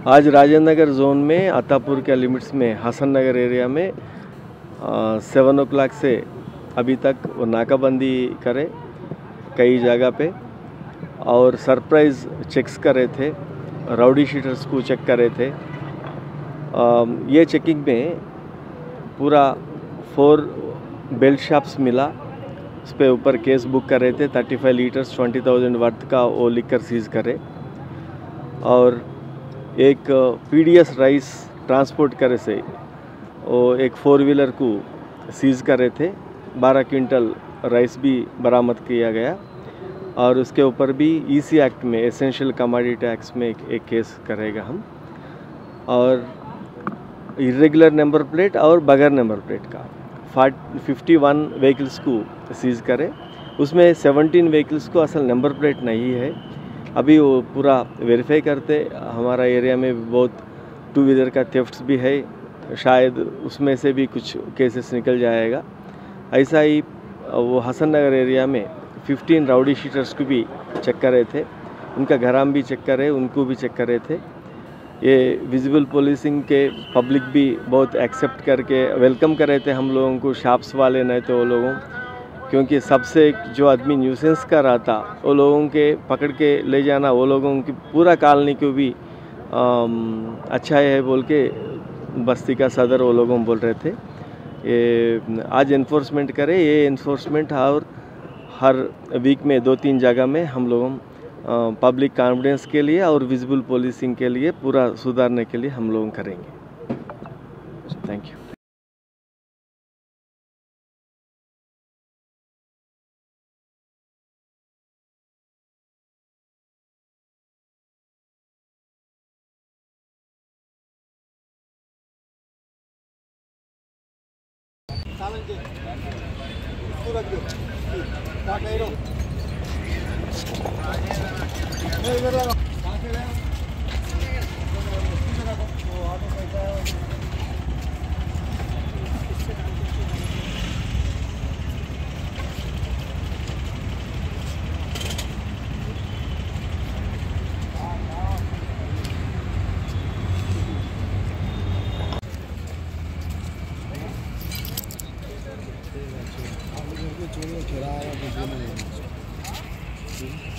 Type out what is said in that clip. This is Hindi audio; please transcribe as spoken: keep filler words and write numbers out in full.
आज राजेंद्र नगर जोन में अतापुर के लिमिट्स में हसन नगर एरिया में सेवन ओ क्लाक से अभी तक वो नाकाबंदी करे कई जगह पे और सरप्राइज चेक्स कर रहे थे, राउडी शीटर्स को चेक कर रहे थे। आ, ये चेकिंग में पूरा फोर बेल्ट शॉप्स मिला, उस पर ऊपर केस बुक कर रहे थे। Thirty five litres twenty thousand worth का वो लिकर सीज करे और एक पीडीएस राइस ट्रांसपोर्ट करे से वो एक फोर व्हीलर को सीज कर रहे थे। बारह क्विंटल राइस भी बरामद किया गया और उसके ऊपर भी ईसी एक्ट में एसेंशियल कमोडिटी एक्ट में एक, एक केस करेगा हम। और इरेगुलर नंबर प्लेट और बगैर नंबर प्लेट का फिफ्टी वन व्हीकल्स को सीज करे। उसमें सेवनटीन व्हीकल्स को असल नंबर प्लेट नहीं है। अभी वो पूरा वेरीफाई करते। हमारा एरिया में बहुत टू व्हीलर का थेफ्ट्स भी है, शायद उसमें से भी कुछ केसेस निकल जाएगा। ऐसा ही वो हसन नगर एरिया में फिफ्टीन राउडी शीटर्स को भी चेक कर रहे थे, उनका घराम भी चेक कर रहे, उनको भी चेक कर रहे थे। ये विजिबल पुलिसिंग के पब्लिक भी बहुत एक्सेप्ट करके वेलकम कर रहे थे हम लोगों को, शॉप्स वाले नहीं तो वो लोगों, क्योंकि सबसे जो आदमी न्यूसेंस का रहा था वो लोगों के पकड़ के ले जाना, वो लोगों की पूरा कॉलोनी को भी आम, अच्छा है बोल के बस्ती का सदर वो लोगों बोल रहे थे। ये आज इन्फोर्समेंट करे, ये इन्फोर्समेंट और हर वीक में दो तीन जगह में हम लोगों पब्लिक कॉन्फिडेंस के लिए और विजिबल पुलिसिंग के लिए पूरा सुधारने के लिए हम लोग करेंगे। Thank you. चोरी चुराया